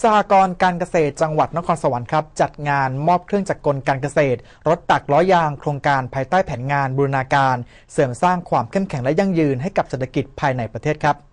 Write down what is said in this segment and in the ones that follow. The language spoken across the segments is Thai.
สหกรณ์การเกษตรจังหวัดนครสวรรค์ครับจัดงานมอบเครื่องจักรกลการเกษตรรถตักล้อยางโครงการภายใต้แผนงานบูรณาการเสริมสร้างความเข้มแข็งและยั่งยืนให้กับเศรษฐกิจภายในประเทศครับ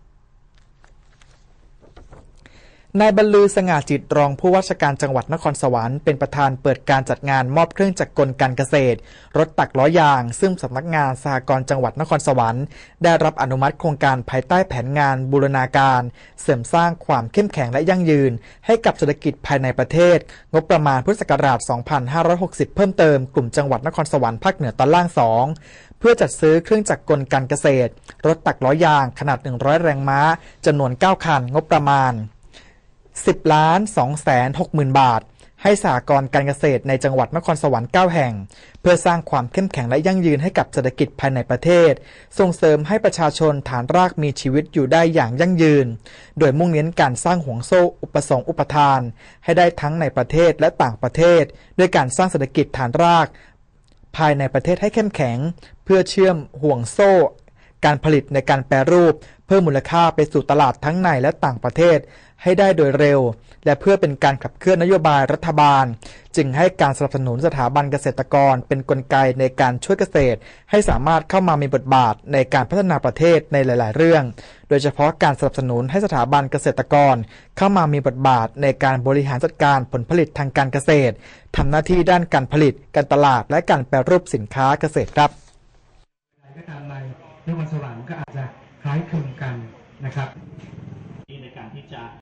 นายบรรลือสง่าจิตรองผู้ว่าราชการจังหวัดนครสวรรค์เป็นประธานเปิดการจัดงานมอบเครื่องจักรกลการเกษตรรถตักล้อยางซึ่งสำนักงานสหกรณ์จังหวัดนครสวรรค์ได้รับอนุมัติโครงการภายใต้แผนงานบูรณาการเสริมสร้างความเข้มแข็งและยั่งยืนให้กับเศรษฐกิจภายในประเทศงบประมาณพุทธศักราช 2560 เพิ่มเติมกลุ่มจังหวัดนครสวรรค์ภาคเหนือตอนล่าง 2เพื่อจัดซื้อเครื่องจักรกลการเกษตรรถตักล้อยางขนาด100แรงม้าจำนวน9คันงบประมาณ10,260,000 บาทให้สหกรณ์การเกษตรในจังหวัดนครสวรรค์9แห่งเพื่อสร้างความเข้มแข็งและยั่งยืนให้กับเศรษฐกิจภายในประเทศส่งเสริมให้ประชาชนฐานรากมีชีวิตอยู่ได้อย่างยั่งยืนโดยมุ่งเน้นการสร้างห่วงโซ่อุปสงค์อุปทานให้ได้ทั้งในประเทศและต่างประเทศด้วยการสร้างเศรษฐกิจฐานรากภายในประเทศให้เข้มแข็งเพื่อเชื่อมห่วงโซ่การผลิตในการแปรรูปเพิ่มมูลค่าไปสู่ตลาดทั้งในและต่างประเทศให้ได้โดยเร็วและเพื่อเป็นการขับเคลื่อนนโยบายรัฐบาลจึงให้การสนับสนุนสถาบันเกษตรกรเป็นกลไกในการช่วยเกษตรให้สามารถเข้ามามีบทบาทในการพัฒนาประเทศในหลายๆเรื่องโดยเฉพาะการสนับสนุนให้สถาบันเกษตรกรเข้ามามีบทบาทในการบริหารจัดการผลผลิตทางการเกษตรทำหน้าที่ด้านการผลิตการตลาดและการแปรรูปสินค้าเกษตรครับก็ตามในนครสวรรค์ก็อาจจะคล้ายคลึงกันนะครับในการที่จะ